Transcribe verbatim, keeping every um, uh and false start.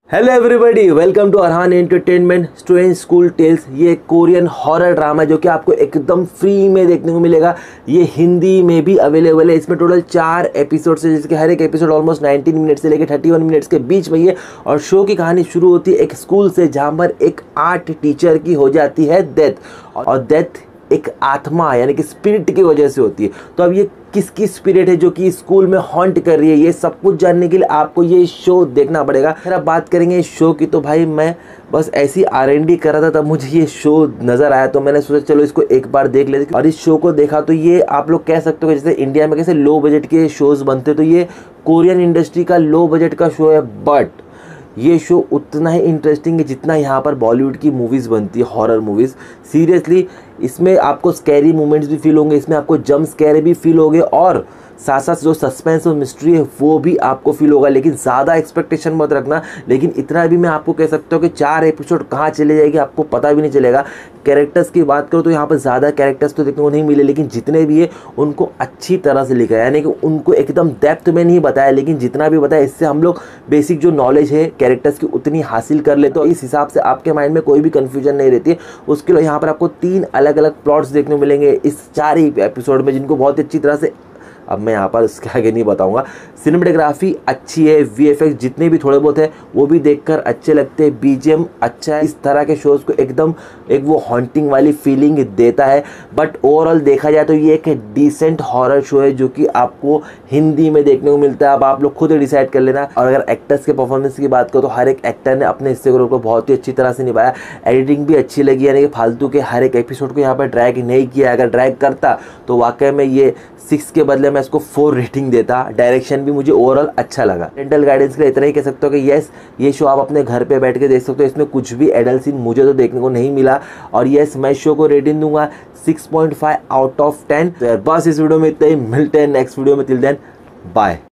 Hello everybody, welcome to Arhan entertainment strange school tales. ये Korean horror drama जो कि आपको एकदम फ्री में देखने को मिलेगा। ये हिंदी में भी अवेलेबल है। इसमें टोटल चार एपिसोड्स है, जिसके हर एक एपिसोड ऑलमोस्ट नाइनटीन मिनट्स से लेकर थर्टी वन मिनट्स के बीच में ये। और शो की कहानी शुरू होती है एक स्कूल से, जहाँ पर एक आर्ट टीचर की हो जाती है डेथ, और डेथ एक आत्मा यानी कि स्पिरिट की वजह से होती है। तो अब ये किसकी स्पिरिट है जो कि स्कूल में हॉन्ट कर रही है, ये सब कुछ जानने के लिए आपको ये शो देखना पड़ेगा। फिर आप बात करेंगे इस शो की, तो भाई मैं बस ऐसी आर एन डी कर रहा था, तब मुझे ये शो नज़र आया, तो मैंने सोचा चलो इसको एक बार देख लेते। और इस शो को देखा तो ये आप लोग कह सकते हो जैसे इंडिया में कैसे लो बजट के शोज़ बनते, तो ये कोरियन इंडस्ट्री का लो बजट का शो है। बट ये शो उतना ही इंटरेस्टिंग है जितना यहाँ पर बॉलीवुड की मूवीज़ बनती है, हॉरर मूवीज़। सीरियसली इसमें आपको स्कैरी मोमेंट्स भी फील होंगे, इसमें आपको जंप स्कैर भी फील होंगे, और साथ साथ जो सस्पेंस और मिस्ट्री है वो भी आपको फील होगा। लेकिन ज़्यादा एक्सपेक्टेशन मत रखना। लेकिन इतना भी मैं आपको कह सकता हूँ कि चार एपिसोड कहाँ चले जाएगी आपको पता भी नहीं चलेगा। कैरेक्टर्स की बात करो तो यहाँ पर ज़्यादा कैरेक्टर्स तो देखने को नहीं मिले, लेकिन जितने भी है उनको अच्छी तरह से लिखा है, यानी कि उनको एकदम डेप्थ में नहीं बताया, लेकिन जितना भी बताया इससे हम लोग बेसिक जो नॉलेज है कैरेक्टर्स की उतनी हासिल कर लेते हो। इस हिसाब से आपके माइंड में कोई भी कन्फ्यूजन नहीं रहती है। उसके लिए यहाँ पर आपको तीन अलग अलग प्लॉट्स देखने को मिलेंगे इस चार ही एपिसोड में, जिनको बहुत अच्छी तरह से अब मैं यहाँ पर इसके आगे नहीं बताऊंगा। सिनेमेटोग्राफी अच्छी है, वी एफ एक्स जितने भी थोड़े बहुत है वो भी देखकर अच्छे लगते हैं, बी जी एम अच्छा है। इस तरह के शोज़ को एकदम एक वो हॉन्टिंग वाली फीलिंग देता है। बट ओवरऑल देखा जाए तो ये एक डिसेंट हॉरर शो है जो कि आपको हिंदी में देखने को मिलता है। अब आप लोग खुद डिसाइड कर लेना। और अगर एक्टर्स के परफॉर्मेंस की बात करो तो हर एक एक्टर ने अपने हिस्से को बहुत ही अच्छी तरह से निभाया। एडिटिंग भी अच्छी लगी, यानी कि फालतू के हर एक एपिसोड को यहाँ पर ड्रैग नहीं किया। अगर ड्रैग करता तो वाकई में ये सिक्स के बदले मैं इसको फोर रेटिंग देता। डायरेक्शन भी मुझे ओवरऑल अच्छा लगा। पेरेंटल गाइडेंस के लिए इतना ही कह सकते हो कि यस, ये शो आप अपने घर पे बैठ के देख सकते हो। इसमें कुछ भी एडल्ट सीन मुझे तो देखने को नहीं मिला। और यस, मैं शो को रेटिंग दूंगा six point five out of ten. बस इस वीडियो में इतना ही, मिलते हैं नेक्स्ट वीडियो में। Till then bye.